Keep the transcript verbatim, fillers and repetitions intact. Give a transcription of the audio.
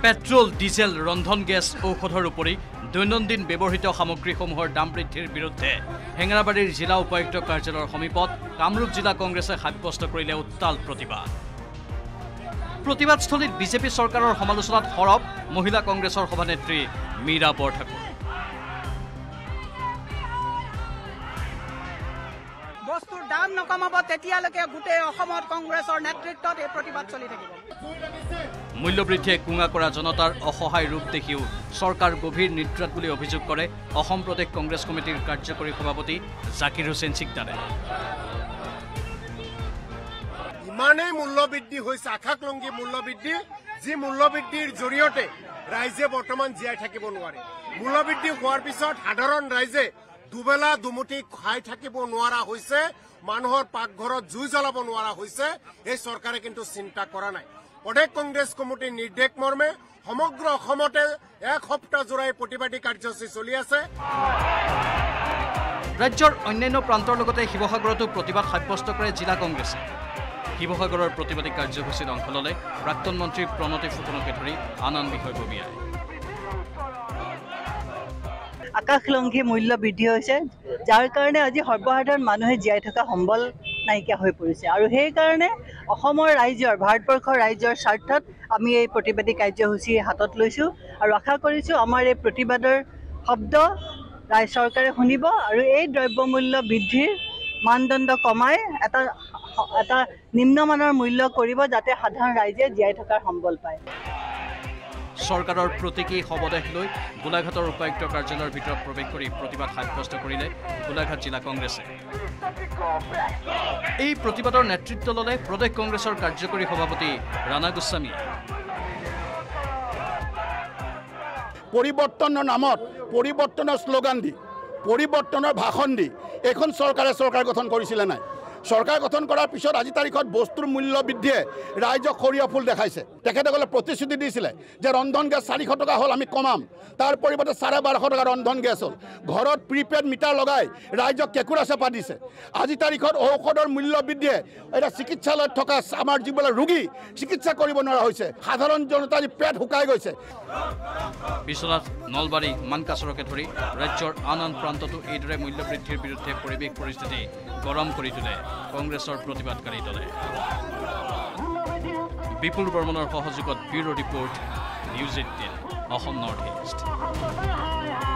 petrol diesel ৰন্ধন gas ঔষধৰ উপৰি দৈনন্দিন ব্যৱহৃত সামগ্ৰীসমূহৰ দাম বৃদ্ধিৰ বিৰুদ্ধে হেঙেৰাবাৰীৰ জিলা উপায়ুক্ত কাৰ্যালয়ৰ সমীপত কামৰূপ জিলা কংগ্ৰেছে সাব্যস্ত কৰিলে উত্তাল প্ৰতিবাদ প্ৰতিবাদস্থলীত বিজেপি চৰকাৰৰ সমালোচনাত সৰব মহিলা কংগ্ৰেছৰ সভানেত্ৰী মীৰা বৰঠাকুৰ বস্তুৰ দাম নকমাব তেতিয়ালৈকে গোটেই অসমত কংগ্ৰেছৰ নেতৃত্বত এই প্ৰতিবাদ চলি থাকিব মূল্যবৃদ্ধিয়ে কুঙা কৰা জনতাৰ অসহায় ৰূপ দেখিও চৰকাৰ গভীৰ নিদ্ৰাত বুলি অভিযোগ কৰে অসম প্ৰদেশ কংগ্ৰেছ কমিটিৰ কাৰ্যকৰী সভাপতি জাকিৰ হুছেইন সিকদাৰে ইমানেই মূল্যবৃদ্ধি হৈছে আকাশলংঘী মূল্যবৃদ্ধি যি মূল্যবৃদ্ধিৰ জৰিয়তে ৰাইজে বৰ্তমান জীয়াই থাকিব নোৱাৰে মূল্যবৃদ্ধি হোৱাৰ পিছত সাধাৰণ ৰাইজে দুবেলা দুমুঠি খাই থাকিব নোৱাৰা হৈছে মানুহৰ পাকঘৰত জুই জ্বলাব নোৱাৰা হৈছে এই চৰকাৰে কিন্তু চিন্তা কৰা নাই প্ৰদেশ কংগ্ৰেছ কমিটিৰ নিৰ্দেশ মৰ্মে সমগ্ৰ অসমতে এক সপ্তাহ জোৰাই প্ৰতিবাদী কাৰ্যসূচী চলি আছে ৰাজ্যৰ অন্যান্য প্ৰান্তৰ লগতে শিৱসাগৰতো প্ৰতিবাদ সাব্যস্ত কৰে জিলা কংগ্ৰেছে শিৱসাগৰৰ প্ৰতিবাদী কাৰ্যসূচীত অংশ ল'লে প্ৰাক্তন মন্ত্ৰী প্ৰণতি ফুকনকে ধৰি আন আন বিষয়ববীয়াই আকাশলংঘী মূল্য বৃদ্ধি হৈছে যাৰ কাৰণে আজি সৰ্বসাধাৰণ মানুহে জীয়াই থকা সম্বল নাইকিয়া হৈ পৰিছে আৰু সেই কাৰণে অসমৰ ৰাইজৰ ভাৰতবৰ্ষৰ ৰাইজৰ স্বাৰ্থত আমি এই প্ৰতিবাদী কাৰ্যসূচী হাতত লৈছোঁ আৰু আশা কৰিছোঁ আমাৰ এই প্ৰতিবাদৰ শব্দ ৰাজ্য চৰকাৰে শুনিব আৰু এই দ্ৰব্যমূল্য বৃদ্ধিৰ মানদণ্ড কমাই এটা এটা নিম্নমানৰ মূল্য কৰিব যাতে সাধাৰণ ৰাইজে জীয়াই থকাৰ সম্বল পায় চৰকাৰৰ প্ৰতীকী শৱদেহ লৈ গোলাঘাটৰ উপায়ুক্ত কাৰ্যালয়ৰ ভিতৰত প্ৰৱেশ কৰি প্ৰতিবাদ সাব্যস্ত কৰিলে গোলাঘাট জিলা কংগ্ৰেছে এই প্ৰতিবাদৰ নেতৃত্ব ল'লে প্ৰদেশ কংগ্ৰেছৰ কাৰ্যকৰী সভাপতি ৰাণা গোস্বামীয়ে পৰিৱৰ্তনৰ নামত পৰিৱৰ্তনৰ শ্লোগান দি পৰিৱৰ্তনৰ ভাষণ দি এখন চৰকাৰে চৰকাৰ গঠন কৰিছিলে নাই চৰকাৰ গঠন কৰাৰ পিছত আজি তাৰিখত বস্তুৰ মূল্য বৃদ্ধিয়ে ৰাইজক সৰিয়া ফুল দেখাইছে তেখেতসকলে প্ৰতিশ্ৰুতি দিছিলে যে ৰন্ধন গেছ চাৰিশ টকা হ'ল আমি কমাম তাৰ পৰিৱৰ্তে চাৰে বাৰশ টকা ৰন্ধন গেছ হ'ল ঘৰত প্ৰিপেড মিটাৰ লগাই ৰাইজক কেঁকুৰা চেপা দিছে আজি তাৰিখত ঔষধৰ মূল্য বৃদ্ধিয়ে এতিয়া চিকিৎসালয়ত থকা আমাৰ যিবিলাক ৰোগী চিকিৎসা কৰিব নোৱাৰা হৈছে সাধাৰণ জনতা আজি পেট শুকাই গৈছে বিশ্বনাথ নলবাৰী মানকাছৰকে ধৰি ৰাজ্যৰ আন আন প্ৰান্ততো এইদৰে মূল্য বৃদ্ধিৰ বিৰুদ্ধে পৰিৱেশ পৰিস্থিতি গৰম কৰি তোলে কংগ্ৰেছৰ প্ৰতিবাদকাৰী দলে বিপুল বৰ্মনৰ সহযোগত bureau report news eighteen Assam north east